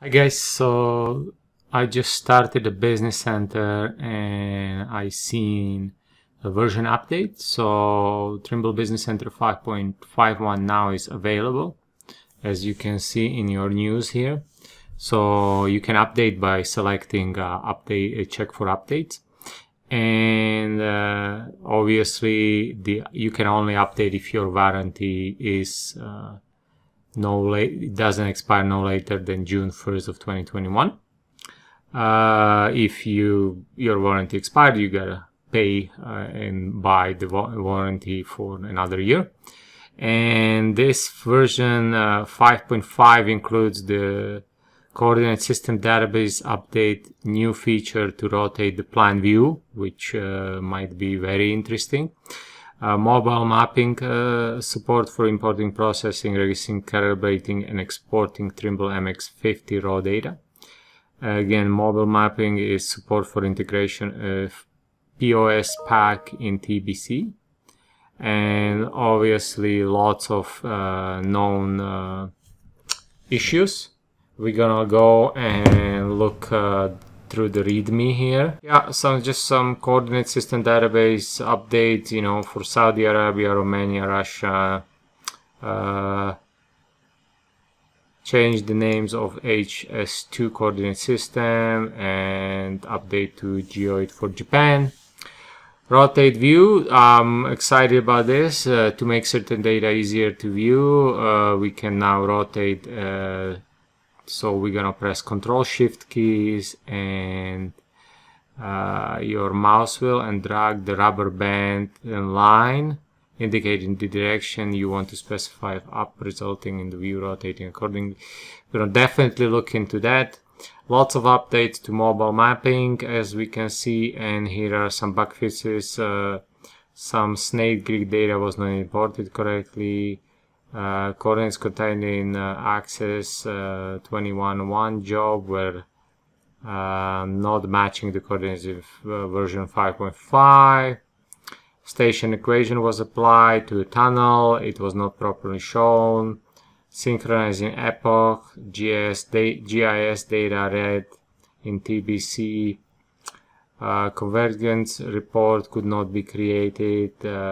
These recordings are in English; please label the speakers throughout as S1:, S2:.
S1: Hi guys, so I just started the Business Center and I seen a version update. So Trimble Business Center 5.51 now is available, as you can see in your news here. So you can update by selecting update, check for updates, and obviously you can only update if your warranty is it doesn't expire no later than June 1st of 2021. If your warranty expired, you gotta pay and buy the warranty for another year. And this version 5.5 includes the coordinate system database update, new feature to rotate the plan view, which might be very interesting. Mobile mapping support for importing, processing, registering, calibrating, and exporting Trimble MX50 raw data. Again, mobile mapping is support for integration of POS pack in TBC. And obviously lots of known issues. We're gonna go and look through the README here. Yeah, just some coordinate system database updates, you know, for Saudi Arabia, Romania, Russia. Change the names of HS2 coordinate system and update to Geoid for Japan. Rotate view, I'm excited about this. To make certain data easier to view, we can now rotate. So we're gonna press Ctrl-Shift keys and your mouse wheel and drag the rubber band line indicating the direction you want to specify up, resulting in the view rotating accordingly. We're gonna definitely look into that. Lots of updates to mobile mapping, as we can see, and here are some bug fixes. Some snake Greek data was not imported correctly. Coordinates contained in access 21.1 job were not matching the coordinates of version 5.5. Station equation was applied to a tunnel. It was not properly shown. Synchronizing epoch, GIS data read in TBC. Convergence report could not be created.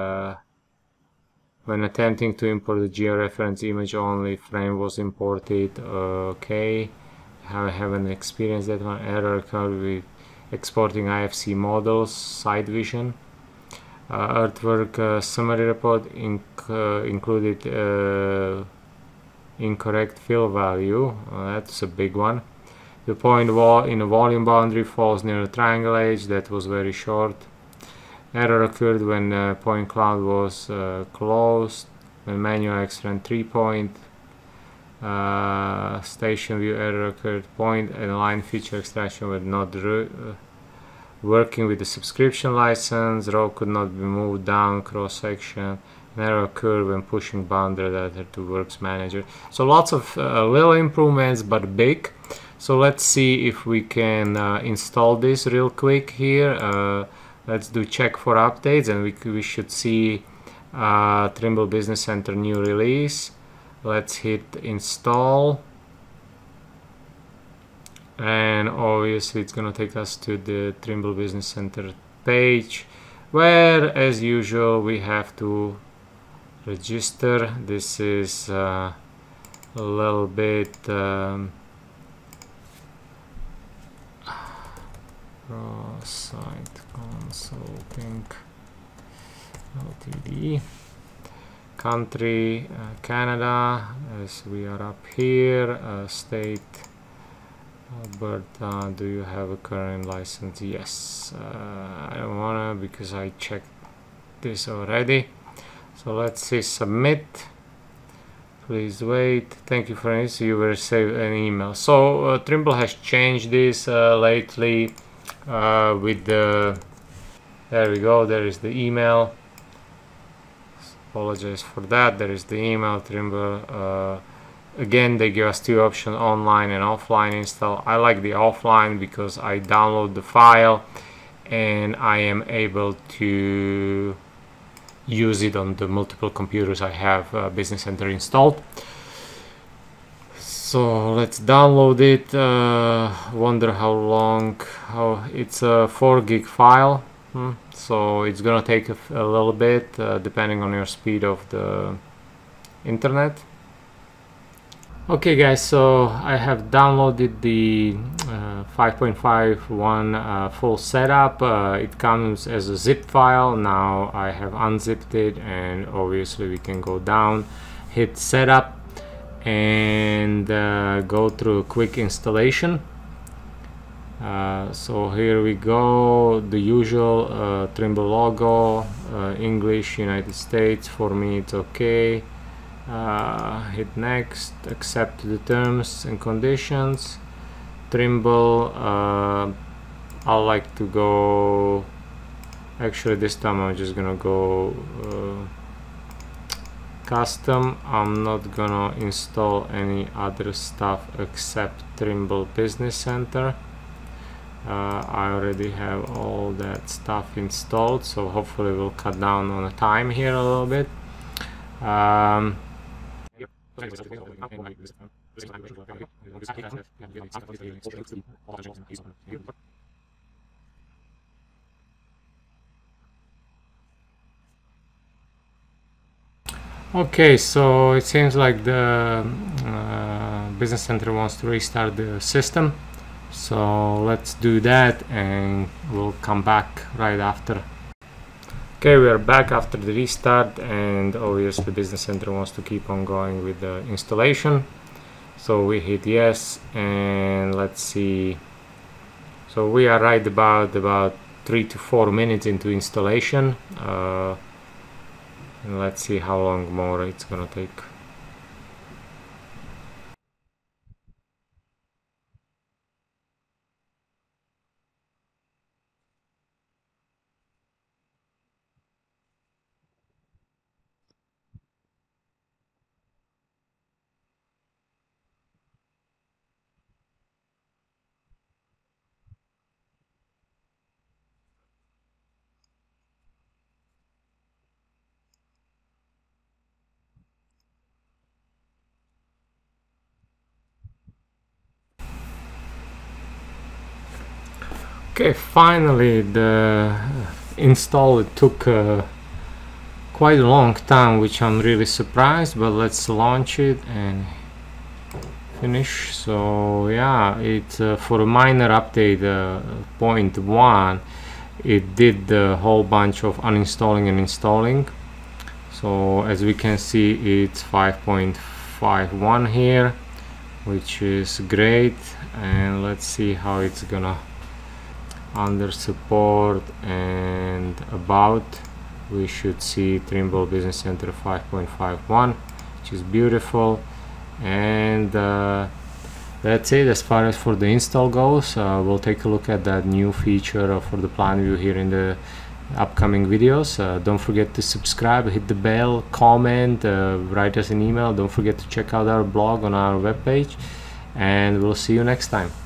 S1: When attempting to import the georeference image, only frame was imported. Okay, I haven't experienced that one. Error occurred with exporting IFC models, side vision. Earthwork summary report included incorrect fill value. That's a big one. The point in a volume boundary falls near a triangle edge. That was very short. Error occurred when point cloud was closed, when manual X ran 3 point. Station view error occurred. Point and line feature extraction were not working with the subscription license. Row could not be moved down cross section. An error occurred when pushing boundary data to Works Manager. So lots of little improvements, but big. So let's see if we can install this real quick here. Let's do check for updates, and we should see Trimble Business Center new release. Let's hit install, and obviously it's gonna take us to the Trimble Business Center page, where as usual we have to register. This is a little bit Site Consulting Ltd. Country Canada, as we are up here. State Alberta. Do you have a current license? Yes. I don't wanna, because I checked this already. So let's say submit. Please wait. Thank you for this. You will receive an email. So Trimble has changed this lately. With the, there we go, there is the email. Apologize for that. There is the email. Trimble, again, they give us two options, online and offline install. I like the offline because I download the file and I am able to use it on the multiple computers I have Business Center installed. So let's download it. Wonder how long, it's a 4 gig file. So it's gonna take a little bit depending on your speed of the internet. Okay guys, so I have downloaded the 5.51 full setup. It comes as a zip file. Now I have unzipped it, and obviously we can go down, hit setup, and go through a quick installation. So here we go, the usual Trimble logo, English, United States. For me it's okay. Hit next, accept the terms and conditions. Trimble, I like to go, actually this time I'm just gonna go custom. I'm not gonna install any other stuff except Trimble Business Center. I already have all that stuff installed, so hopefully we'll cut down on the time here a little bit. Okay, so it seems like the Business Center wants to restart the system. So let's do that and we'll come back right after. Okay, we are back after the restart, and obviously Business Center wants to keep on going with the installation. So we hit yes, and let's see. So we are right about 3 to 4 minutes into installation. And let's see how long more it's gonna take. Okay, finally the install, it took quite a long time, which I'm really surprised, but let's launch it and finish. So yeah, it's for a minor update 0.1, it did a whole bunch of uninstalling and installing. So as we can see, it's 5.51 here, which is great. And let's see how it's gonna under support and about. We should see Trimble Business Center 5.51, which is beautiful. And that's it as far as for the install goes. We'll take a look at that new feature for the plan view here in the upcoming videos. Don't forget to subscribe, hit the bell, comment, write us an email. Don't forget to check out our blog on our webpage, and we'll see you next time.